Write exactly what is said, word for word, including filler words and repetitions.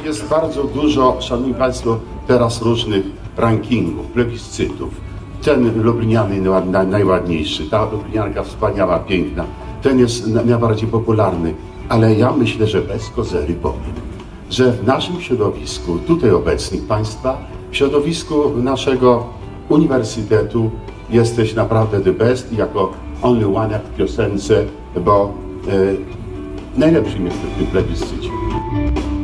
jest bardzo dużo, szanowni państwo, teraz różnych rankingów, plebiscytów. Ten lubliniany najładniejszy, ta lublinianka wspaniała, piękna, ten jest najbardziej popularny, ale ja myślę, że bez kozery powiem, że w naszym środowisku, tutaj obecnych państwa, w środowisku naszego uniwersytetu jesteś naprawdę the best i jako only one jak w piosence, bo e, najlepszym jest w tym plebiscycie.